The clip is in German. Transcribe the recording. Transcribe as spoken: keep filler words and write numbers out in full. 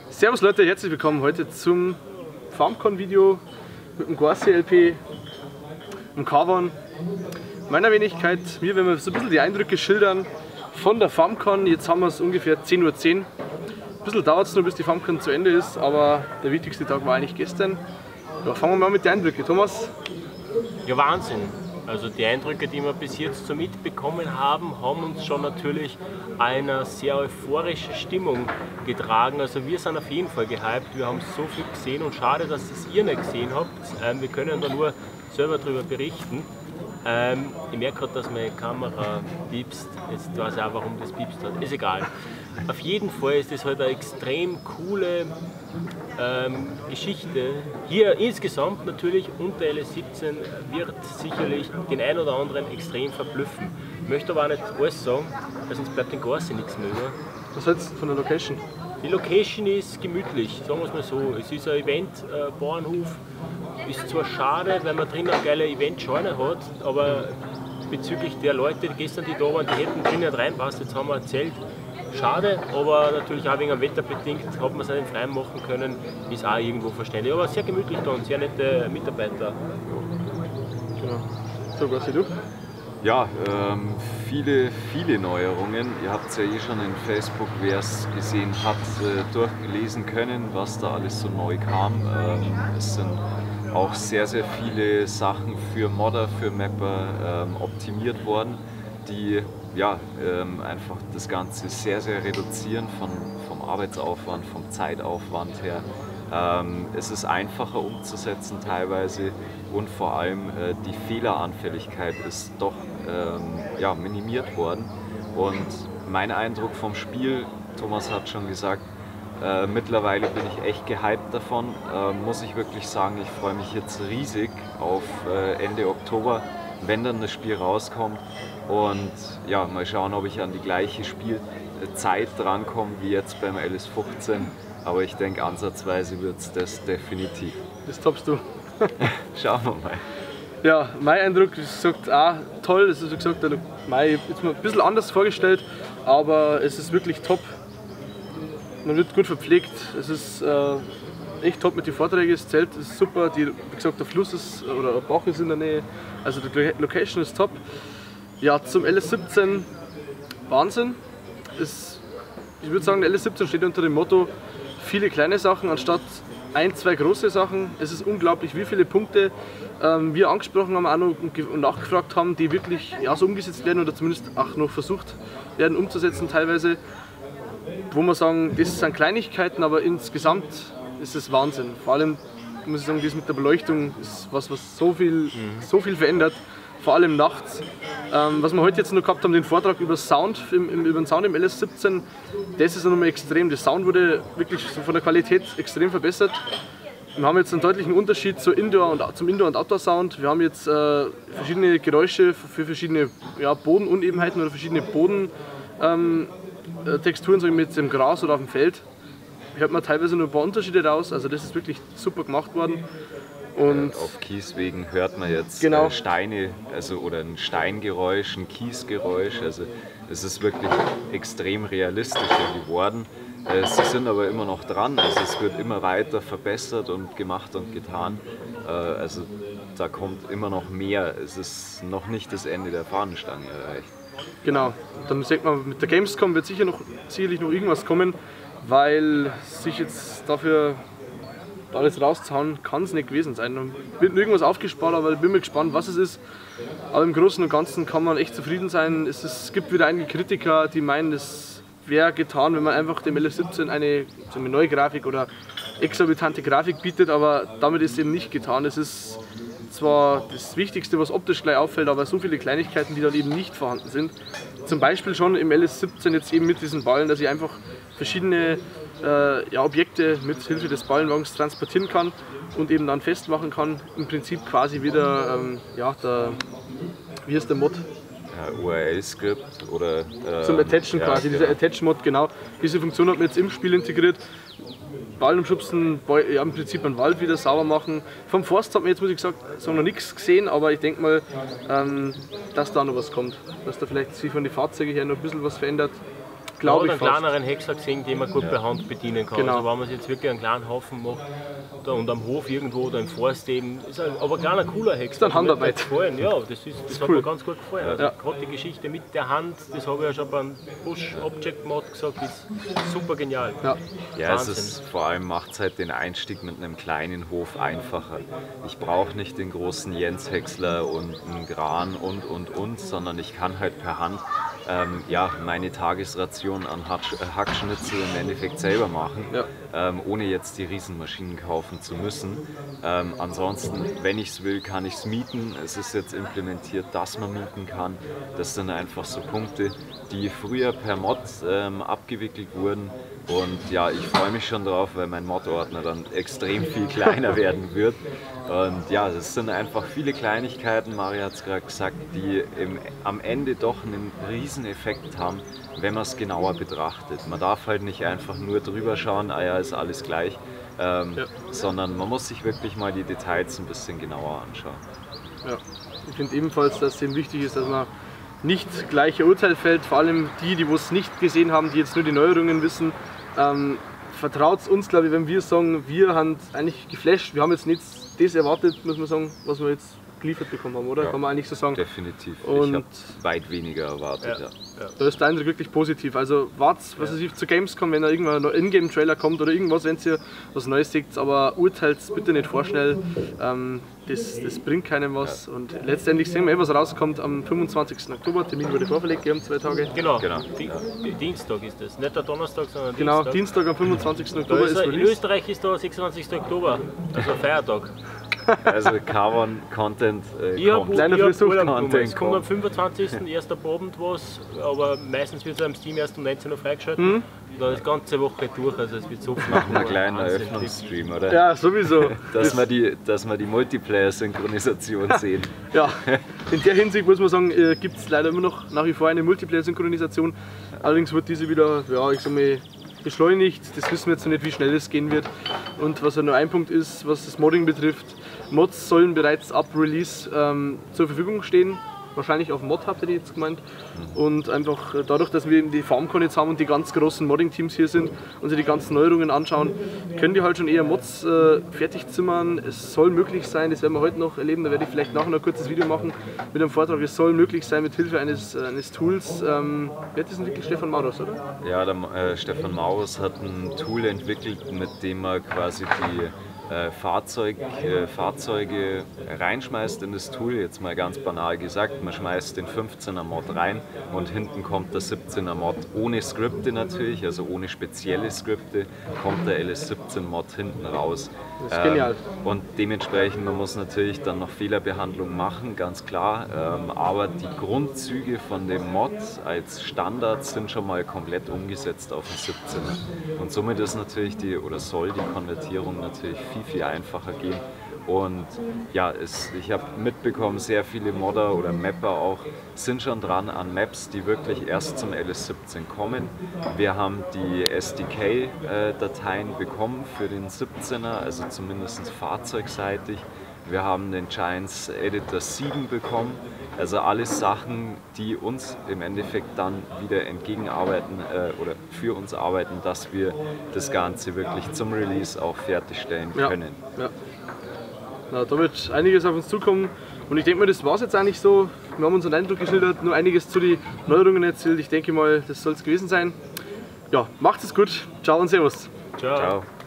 Servus Leute, herzlich willkommen heute zum FarmCon-Video mit dem Gorsey L P, dem Kavan, meiner Wenigkeit. Wir werden so ein bisschen die Eindrücke schildern von der FarmCon. Jetzt haben wir es ungefähr zehn Uhr zehn. Ein bisschen dauert es noch, bis die FarmCon zu Ende ist, aber der wichtigste Tag war eigentlich gestern. Ja, fangen wir mal mit den Eindrücken. Thomas? Ja, Wahnsinn. Also die Eindrücke, die wir bis jetzt so mitbekommen haben, haben uns schon natürlich einer sehr euphorischen Stimmung getragen. Also wir sind auf jeden Fall gehypt, wir haben so viel gesehen und schade, dass es ihr nicht gesehen habt. Ähm, wir können da nur selber darüber berichten. Ähm, ich merke gerade, dass meine Kamera piepst. Jetzt weiß ich auch, warum das piepst hat. Ist egal. Auf jeden Fall ist das halt eine extrem coole ähm, Geschichte. Hier insgesamt natürlich unter L S siebzehn wird sicherlich den einen oder anderen extrem verblüffen. Ich möchte aber auch nicht alles sagen, weil sonst bleibt den Gorsey nichts mehr über. Was hältst du von der Location? Die Location ist gemütlich, sagen wir es mal so. Es ist ein Event-Bauernhof. Ist zwar schade, weil man drinnen eine geile Event-Scheune hat, aber bezüglich der Leute, die gestern die da waren, die hätten drinnen reinpasst. Jetzt haben wir ein Zelt. Schade, aber natürlich auch wegen dem Wetter bedingt, hat man es nicht frei machen können, ist auch irgendwo verständlich. Aber sehr gemütlich da und sehr nette Mitarbeiter. Genau. So, Gorsey, du? Ja, ähm, viele, viele Neuerungen. Ihr habt es ja eh schon in Facebook, wer es gesehen hat, äh, durchgelesen können, was da alles so neu kam. Ähm, es sind auch sehr, sehr viele Sachen für Modder, für Mapper ähm, optimiert worden, die ja, ähm, einfach das Ganze sehr, sehr reduzieren von, vom Arbeitsaufwand, vom Zeitaufwand her. Ähm, es ist einfacher umzusetzen teilweise und vor allem äh, die Fehleranfälligkeit ist doch ähm, ja, minimiert worden. Und mein Eindruck vom Spiel, Thomas hat schon gesagt, äh, mittlerweile bin ich echt gehypt davon, äh, muss ich wirklich sagen, ich freue mich jetzt riesig auf äh, Ende Oktober, wenn dann das Spiel rauskommt. Und ja, mal schauen, ob ich an die gleiche Spielzeit drankomme wie jetzt beim L S fünfzehn. Aber ich denke, ansatzweise wird es das definitiv. Das toppst du. Schauen wir mal. Ja, mein Eindruck ist gesagt, auch toll. Es ist wie gesagt, der Mai jetzt mal ein bisschen anders vorgestellt, aber es ist wirklich top. Man wird gut verpflegt. Es ist äh, echt top mit den Vorträgen. Das Zelt ist super. Die, wie gesagt, der Fluss ist oder der Bach ist in der Nähe. Also die Location ist top. Ja, zum L S siebzehn Wahnsinn. Es, ich würde sagen, der L S siebzehn steht unter dem Motto viele kleine Sachen anstatt ein, zwei große Sachen. Es ist unglaublich, wie viele Punkte ähm, wir angesprochen haben auch noch und nachgefragt haben, die wirklich ja, so umgesetzt werden oder zumindest auch noch versucht werden umzusetzen teilweise. Wo man sagen, das sind Kleinigkeiten, aber insgesamt ist es Wahnsinn. Vor allem muss ich sagen, das mit der Beleuchtung ist was, was so viel, mhm. so viel verändert. Vor allem nachts. Ähm, was wir heute jetzt noch gehabt haben, den Vortrag über Sound, im, im, über den Sound im L S siebzehn, das ist nochmal extrem. Der Sound wurde wirklich von der Qualität extrem verbessert. Wir haben jetzt einen deutlichen Unterschied zu Indoor und, zum Indoor- und Outdoor-Sound. Wir haben jetzt äh, verschiedene Geräusche für verschiedene ja, Bodenunebenheiten oder verschiedene Bodentexturen, ähm, so mit dem Gras oder auf dem Feld. Hört man teilweise nur ein paar Unterschiede raus. Also das ist wirklich super gemacht worden. Und auf Kieswegen hört man jetzt genau. äh, Steine, also oder ein Steingeräusch, ein Kiesgeräusch. Also es ist wirklich extrem realistischer geworden. Äh, sie sind aber immer noch dran, also es wird immer weiter verbessert und gemacht und getan. Äh, also da kommt immer noch mehr. Es ist noch nicht das Ende der Fahnenstange erreicht. Genau. Dann sieht man, mit der Gamescom wird sicher noch, sicherlich noch irgendwas kommen, weil sich jetzt dafür alles rauszuhauen, kann es nicht gewesen sein. Dann wird irgendwas aufgespart, aber ich bin mir gespannt, was es ist. Aber im Großen und Ganzen kann man echt zufrieden sein. Es, ist, es gibt wieder einige Kritiker, die meinen, es wäre getan, wenn man einfach dem L S siebzehn eine, so eine neue Grafik oder exorbitante Grafik bietet, aber damit ist eben nicht getan. Es ist zwar das Wichtigste, was optisch gleich auffällt, aber so viele Kleinigkeiten, die dann eben nicht vorhanden sind. Zum Beispiel schon im L S siebzehn jetzt eben mit diesen Ballen, dass ich einfach verschiedene Äh, ja, Objekte mit Hilfe des Ballenwagens transportieren kann und eben dann festmachen kann. Im Prinzip quasi wieder, ähm, ja, der, wie heißt der Mod? Ja, U R L-Skript oder... Äh, Zum Attachen ja, quasi, genau. dieser Attach-Mod, genau. Diese Funktion hat man jetzt im Spiel integriert. Ball umschubsen, ja, im Prinzip einen Wald wieder sauber machen. Vom Forst hat man jetzt, muss ich sagen, noch nichts gesehen, aber ich denke mal, ähm, dass da noch was kommt. Dass da vielleicht sich von den Fahrzeugen her noch ein bisschen was verändert. glaube ich einen fast. kleineren Häcksler gesehen, den man gut ja. per Hand bedienen kann. Genau. Also wenn man sich jetzt wirklich einen kleinen Haufen macht da und am Hof irgendwo oder im Forst eben, ist ein, aber ein kleiner cooler Häcksler. Ist dann Handarbeit. Gefallen. Ja, das, ist, das, das hat cool. mir ganz gut gefallen. Also ja. gerade die Geschichte mit der Hand, das habe ich ja schon beim Bush Object Mod gesagt, ist super genial. Ja, ja es ist, vor allem macht es halt den Einstieg mit einem kleinen Hof einfacher. Ich brauche nicht den großen Jens Häcksler und einen Gran und und und, sondern ich kann halt per Hand ähm, ja, meine Tagesration an Hack Hackschnitzel im Endeffekt selber machen, ja. ähm, ohne jetzt die Riesenmaschinen kaufen zu müssen. Ähm, ansonsten, wenn ich es will, kann ich es mieten. Es ist jetzt implementiert, dass man mieten kann. Das sind einfach so Punkte, die früher per Mod ähm, abgewickelt wurden. Und ja, ich freue mich schon drauf, weil mein Mod-Ordner dann extrem viel kleiner werden wird. Und ja, es sind einfach viele Kleinigkeiten, Mario hat es gerade gesagt, die im, am Ende doch einen riesen Effekt haben, wenn man es genauer betrachtet. Man darf halt nicht einfach nur drüber schauen, ah ja, ist alles gleich, ähm, ja. sondern man muss sich wirklich mal die Details ein bisschen genauer anschauen. Ja, ich finde ebenfalls, dass es eben wichtig ist, dass man nicht gleich ein Urteil fällt, vor allem die, die es nicht gesehen haben, die jetzt nur die Neuerungen wissen. Ähm, vertraut uns, glaube ich, wenn wir sagen, wir haben eigentlich geflasht, wir haben jetzt nicht das erwartet, muss man sagen, was wir jetzt geliefert bekommen haben, oder? Ja, kann man eigentlich so sagen. Definitiv. Und ich habe weit weniger erwartet. Ja, ja. Ja. Da ist der Eindruck wirklich positiv. Also wartet, was weiß ich, zu Gamescom, wenn da irgendwann ein Ingame-Trailer kommt oder irgendwas, wenn ihr was Neues seht, aber urteilt bitte nicht vorschnell. Ähm, das, das bringt keinem was. Ja. Und letztendlich sehen wir, was rauskommt am fünfundzwanzigsten Oktober. Termin wurde vorverlegt, wir haben zwei Tage. Genau, genau. Di ja. Dienstag ist das. Nicht der Donnerstag, sondern genau, Dienstag. Genau, Dienstag am fünfundzwanzigsten Oktober ist, ist Release. In Österreich ist der sechsundzwanzigsten Oktober, also Feiertag. Also Carbon Content äh, ich kommt. Kleiner Content Es kommt am fünfundzwanzigsten erst am Abend was, aber meistens wird es am Steam erst um neunzehn Uhr freigeschaltet. Mhm. Da ist die ganze Woche durch, also es wird so viel. Nach einem kleinen Eröffnungsstream, oder? Ja, sowieso. dass, wir die, dass wir die Multiplayer-Synchronisation sehen. Ja, in der Hinsicht muss man sagen, äh, gibt es leider immer noch nach wie vor eine Multiplayer-Synchronisation. Allerdings wird diese wieder, ja, ich sag mal, beschleunigt. Das wissen wir jetzt noch nicht, wie schnell es gehen wird. Und was ja nur ein Punkt ist, was das Modding betrifft, Mods sollen bereits ab Release ähm, zur Verfügung stehen. Wahrscheinlich auf Mod habt ihr die jetzt gemeint. Und einfach dadurch, dass wir eben die FarmCon jetzt haben und die ganz großen Modding-Teams hier sind und sich die ganzen Neuerungen anschauen, können die halt schon eher Mods äh, fertig zimmern. Es soll möglich sein, das werden wir heute noch erleben, da werde ich vielleicht nachher noch ein kurzes Video machen mit einem Vortrag. Es soll möglich sein mit Hilfe eines, äh, eines Tools. Ähm, wer hat das entwickelt? Stefan Maurus, oder? Ja, der, äh, Stefan Maurus hat ein Tool entwickelt, mit dem er quasi die Äh, Fahrzeug, äh, Fahrzeuge reinschmeißt in das Tool, jetzt mal ganz banal gesagt, man schmeißt den fünfzehner Mod rein und hinten kommt der siebzehner Mod ohne Skripte natürlich, also ohne spezielle Skripte, kommt der L S siebzehn Mod hinten raus. Das ist ähm, genial. Und dementsprechend, man muss natürlich dann noch Fehlerbehandlung machen, ganz klar, ähm, aber die Grundzüge von dem Mod als Standard sind schon mal komplett umgesetzt auf den siebzehner. Und somit ist natürlich die, oder soll die Konvertierung natürlich viel viel einfacher gehen. Und ja, es, ich habe mitbekommen, sehr viele Modder oder Mapper auch sind schon dran an Maps, die wirklich erst zum L S siebzehn kommen. Wir haben die S D K-Dateien bekommen für den siebzehner, also zumindest fahrzeugseitig. Wir haben den Giants Editor sieben bekommen, also alles Sachen, die uns im Endeffekt dann wieder entgegenarbeiten äh, oder für uns arbeiten, dass wir das Ganze wirklich zum Release auch fertigstellen können. Ja, ja. Na, da wird einiges auf uns zukommen und ich denke mal, das war es jetzt eigentlich so. Wir haben unseren Eindruck geschildert, nur einiges zu den Neuerungen erzählt. Ich denke mal, das soll es gewesen sein. Ja, macht es gut. Ciao und Servus. Ciao. Ciao.